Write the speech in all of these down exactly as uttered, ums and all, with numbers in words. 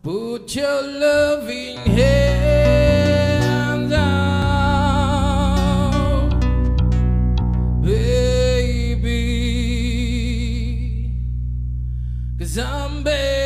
Put your loving hand out, baby, 'cause I'm begging.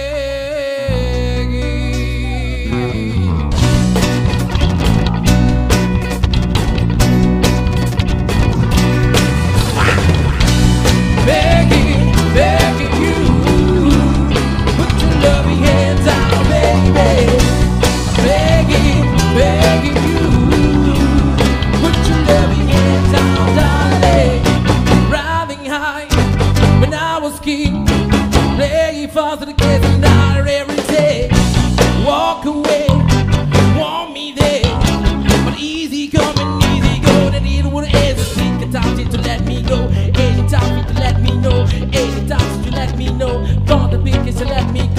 Begging, begging you, put your loving hands out, baby. Begging, begging you, put your loving hands out, darling. Riding high when I was king, playing fast to the kids and dollar every day. Walk away, want me there, but easy coming, easy go. That it would hesitate, the time to let me go. Anytime to let me know, anytime to let me know. Gone the biggest to let me go.